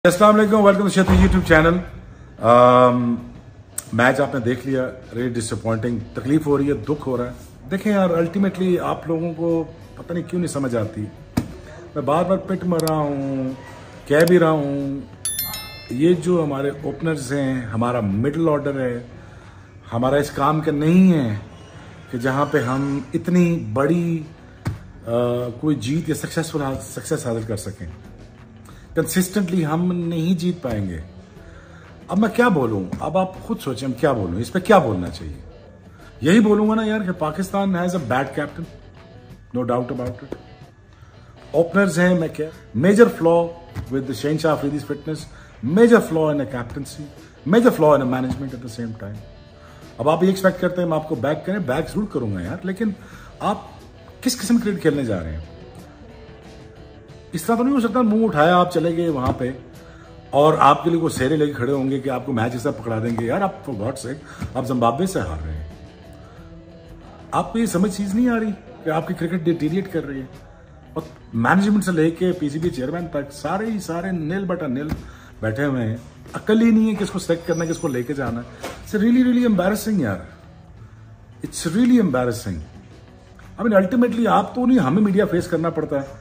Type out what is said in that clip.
अस्सलाम वालेकुम, welcome to YouTube channel. Match आपने देख लिया, रियली डिसअपॉइंटिंग। तकलीफ हो रही है, दुख हो रहा है। देखें यार, अल्टीमेटली आप लोगों को पता नहीं क्यों नहीं समझ आती। मैं बार बार पिट मर रहा हूँ, कह भी रहा हूँ, ये जो हमारे ओपनर्स हैं, हमारा मिडिल ऑर्डर है, हमारा इस काम का नहीं है कि जहाँ पे हम इतनी बड़ी कोई जीत या सक्सेस हासिल कर सकें। कंसिस्टेंटली हम नहीं जीत पाएंगे। अब मैं क्या बोलूं, अब आप खुद सोचें हम क्या बोलूं, इस पे क्या बोलना चाहिए। यही बोलूंगा ना यार कि Pakistan has a bad captain, no doubt about it. Openers हैं, मैं क्या, major flaw with Shahenshah Afridi's fitness, major flaw in a captaincy, major flaw in a management at the same time. अब आप ये एक्सपेक्ट करते हैं मैं आपको बैक करें, बैक जरूर करूंगा यार, लेकिन आप किस किस्म क्रिकेट खेलने जा रहे हैं। इस तरह तो नहीं हो सकता मुंह उठाया आप चले गए वहां पे और आपके लिए कोई सेरे लेके खड़े होंगे कि आपको मैच ऐसा पकड़ा देंगे। यार आप फॉर गॉड सेक, आप जिम्बाब्वे से हार रहे हैं। आपको ये समझ चीज नहीं आ रही कि आपकी क्रिकेट डिटीरिएट कर रही है। और मैनेजमेंट से लेके पीसीबी चेयरमैन तक सारे ही सारे नील बटा नील बैठे हुए हैं। अकल ही नहीं है किसको सेलेक्ट करना है, किसको लेके जाना है। इट्स रियली रियली एम्बैरेसिंग यार, it's really embarrassing. I mean ultimately आप तो नहीं, हमें मीडिया फेस करना पड़ता है।